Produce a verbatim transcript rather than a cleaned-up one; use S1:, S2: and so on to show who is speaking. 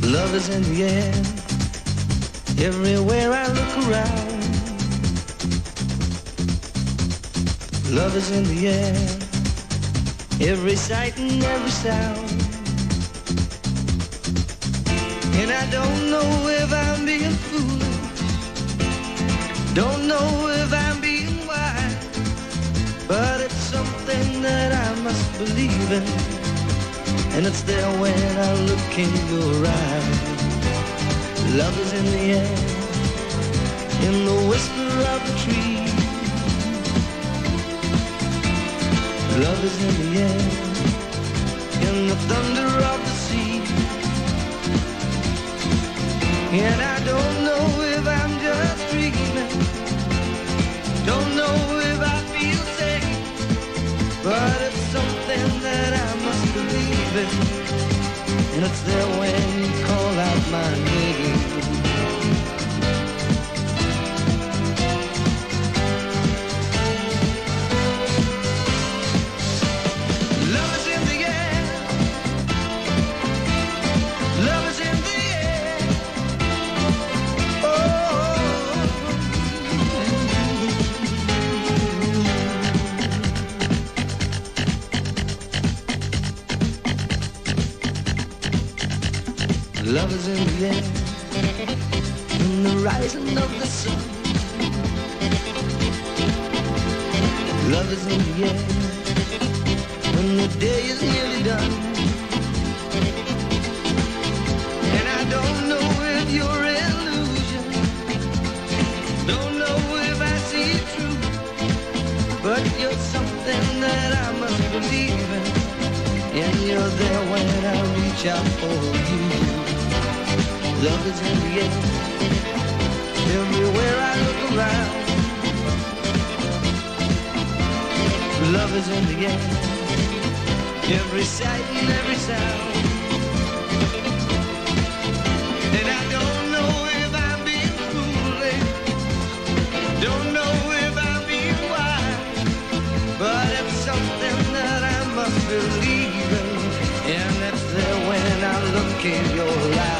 S1: Love is in the air, everywhere I look around. Love is in the air, every sight and every sound. And I don't know if I'm being foolish, don't know if I'm being wise, but it's something that I must believe in, and it's there when I look in your eyes. Love is in the air, in the whisper of the tree. Love is in the air, in the thunder of the sea. And I don't know if I'm just dreaming, don't know if I feel safe, but it's something that I must believe in, and it's there when you call out my name. Love is in the air, love is in the air. Oh, love is in the air, in the rising of the sun. Love is in the air, when the day is nearly done. And I don't know if you're illusion, don't know if I see it true, but you're something that I must believe in, and you're there when I reach out for you. Love is in the air, everywhere I look around. Love is in the air, every sight and every sound. And I don't know if I'm being foolish, don't know if I'm being wise, but it's something that I must believe in, and it's there when I look in your eyes.